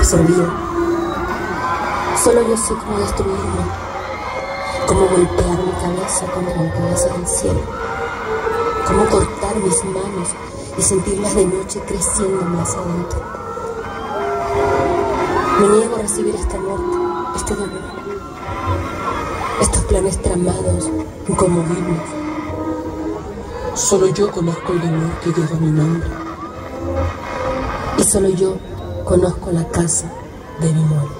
absorbido. Solo yo sé cómo destruirme, cómo golpear mi cabeza contra la cabeza del cielo, cómo cortar mis manos y sentirlas de noche creciéndome hacia adentro. Me niego a recibir esta muerte, este dolor, estos planes tramados, inconmovibles. Solo yo conozco el dolor que lleva mi nombre. Y solo yo conozco la casa de mi muerte.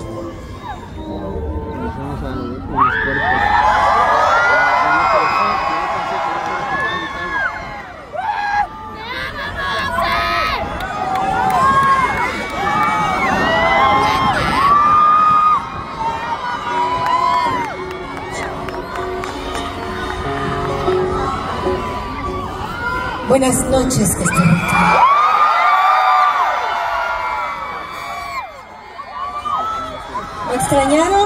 Buenas noches, Costa Rica. ¿Me extrañaron?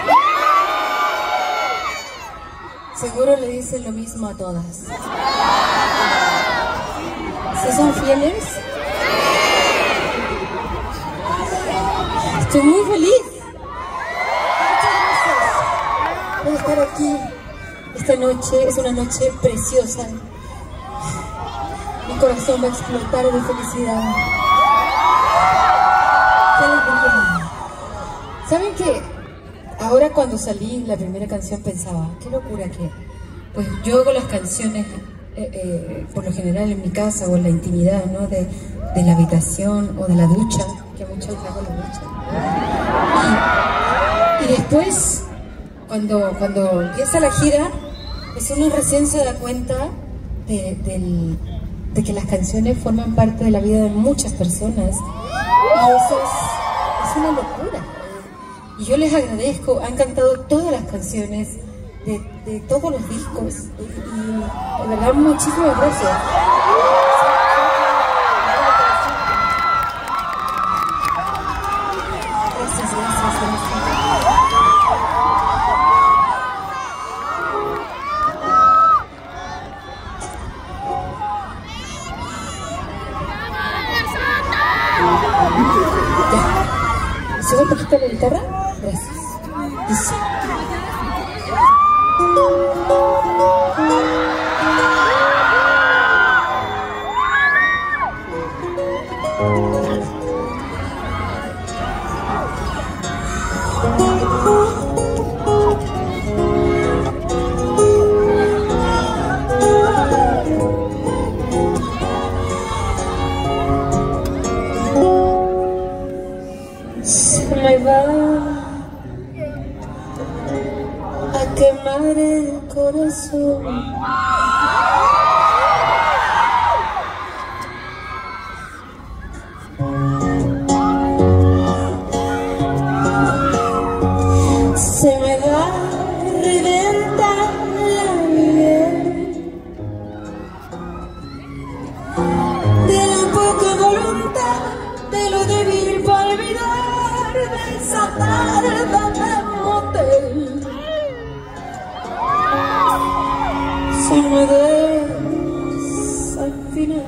Seguro le dicen lo mismo a todas. ¿Sí son fieles? Estoy muy feliz. Muchas gracias por estar aquí. Esta noche es una noche preciosa. Mi corazón va a explotar de felicidad. ¡Qué alegría! ¿Saben qué? Ahora cuando salí la primera canción pensaba, qué locura que... Pues yo hago las canciones por lo general en mi casa o en la intimidad, ¿no? De la habitación o de la ducha, que muchos hago la ducha. Y después, cuando empieza la gira, pues uno recién se da cuenta de que las canciones forman parte de la vida de muchas personas. Y eso es una locura. Y yo les agradezco, han cantado todas las canciones de todos los discos. Y de verdad, muchísimas gracias. ¿Sube un poquito la guitarra? Gracias. Dice. Se me va a quemar el corazón. Se me va a reventar la piel de la poca voluntad, de lo débil para olvidar de esa tarde del motel. Se me desafina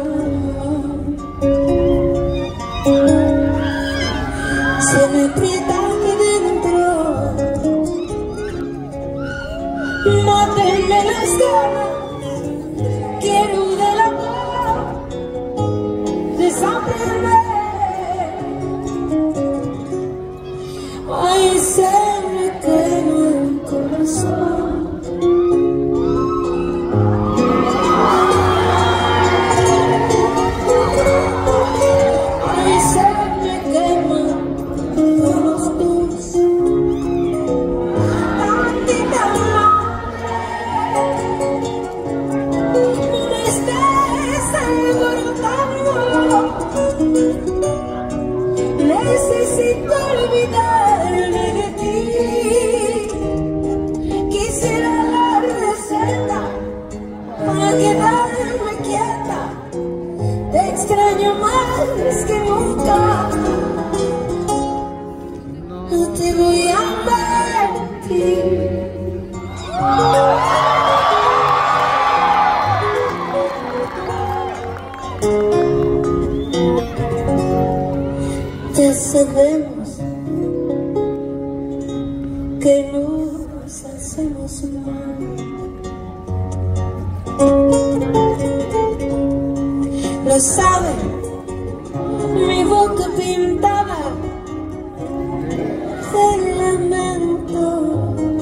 se me aprieta aquí dentro, mátenme las ganas, quiero del amor desaprender. Ay, se me quema el corazón. Necesito olvidarme de ti. Quisiera la receta para quedarme quieta. Te extraño más que nunca. No te voy a mentir. Desde sabemos que nos hacemos mal. Lo sabe mi boca pintada de lamento.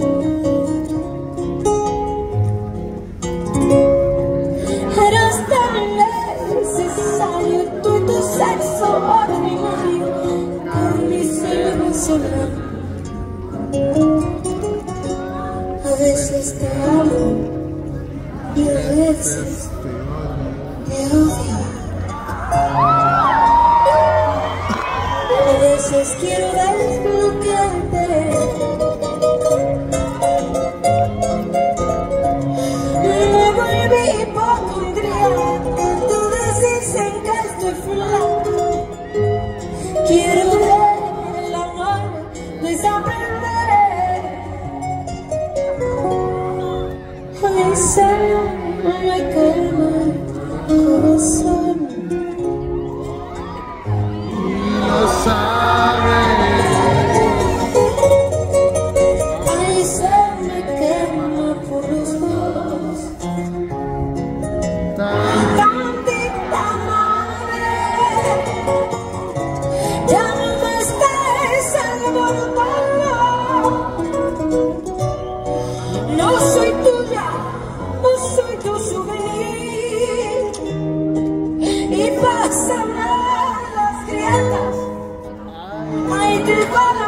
Eres tan necesario, tú y tu sexo ordinario con mi ser emocional. A veces te amo y a veces te odio. A veces quiero desbloquearte. Me volví hipocondríaca, todos dicen que estoy flaca. Quiero ver el amor desaprender. A veces me quema el corazón. Lo sabes. Ay, se me quema por los dos. Tantita madre, ya no me estés alborotando. No soy tuya, no soy tu souvenir. Y pásame las grietas. Ay, te van a